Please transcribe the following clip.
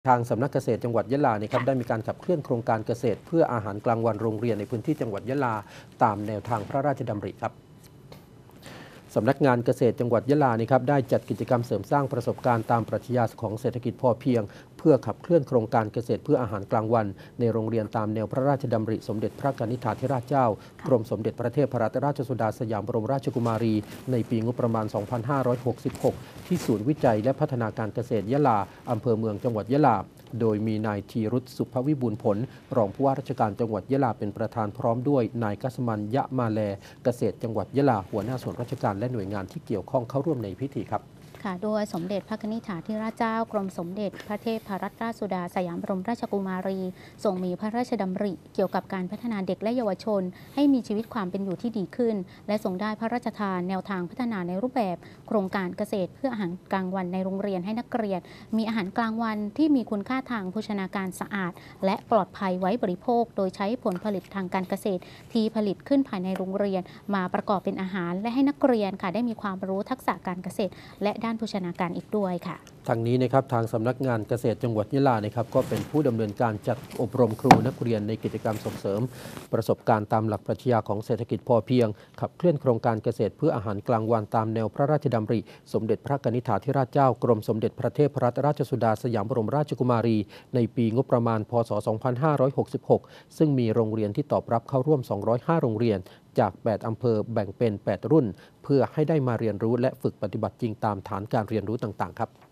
ทางสำนักเกษตรจังหวัดยะลาครับได้มีการขับเคลื่อนโครงการเกษตรเพื่ออาหารกลางวันโรงเรียนในพื้นที่จังหวัดยะลาตามแนวทางพระราชดำริครับสำนักงานเกษตรจังหวัดยะลาครับได้จัดกิจกรรมเสริมสร้างประสบการณ์ตามปรัชญาของเศรษฐกิจพอเพียงเพื่อขับเคลื่อนโครงการเกษตรเพื่ออาหารกลางวันในโรงเรียนตามแนวพระราชดำริสมเด็จพระนิธิธิราชเจ้ากรมสมเด็จพระเทพรัตนราชสุดาสยามบรมราชกุมารีในปีงบประมาณ 2566 ที่ศูนย์วิจัยและพัฒนาการเกษตรยะลาอำเภอเมืองจังหวัดยะลาโดยมีนายธีรุตสุภวิบูลย์ผลรองผู้ว่าราชการจังหวัดยะลาเป็นประธานพร้อมด้วยนายกัสมันยะมาแลเกษตรจังหวัดยะลาหัวหน้าส่วนราชการและหน่วยงานที่เกี่ยวข้องเข้าร่วมในพิธีครับโดยสมเด็จพระนิธิธิราชเจ้ากรมสมเด็จพระเทพรัตนราชสุดาสยามบรมราชกุมารีทรงมีพระราชดำริเกี่ยวกับการพัฒนาเด็กและเยาวชนให้มีชีวิตความเป็นอยู่ที่ดีขึ้นและทรงได้พระราชทานแนวทางพัฒนาในรูปแบบโครงการเกษตรเพื่ออาหารกลางวันในโรงเรียนให้นักเรียนมีอาหารกลางวันที่มีคุณค่าทางโภชนาการสะอาดและปลอดภัยไว้บริโภคโดยใช้ผลผลิตทางการเกษตรที่ผลิตขึ้นภายในโรงเรียนมาประกอบเป็นอาหารและให้นักเรียนได้มีความรู้ทักษะการเกษตรและด้านโภชนาการอีกด้วยค่ะทางนี้นะครับทางสำนักงานเกษตรจังหวัดยะลาครับก็เป็นผู้ดำเนินการจัดอบรมครูนักเรียนในกิจกรรมส่งเสริมประสบการณ์ตามหลักปรัชญาของเศรษฐกิจพอเพียงขับเคลื่อนโครงการเกษตรเพื่ออาหารกลางวันตามแนวพระราชดำริสมเด็จพระนิธิธิราชเจ้ากรมสมเด็จพระเทพรัตนราชสุดาสยามบรมราชกุมารีในปีงบประมาณพศ 2566 ซึ่งมีโรงเรียนที่ตอบรับเข้าร่วม 205 โรงเรียนจาก 8 อำเภอแบ่งเป็น 8 รุ่นเพื่อให้ได้มาเรียนรู้และฝึกปฏิบัติจริงตามฐานการเรียนรู้ต่างๆครับ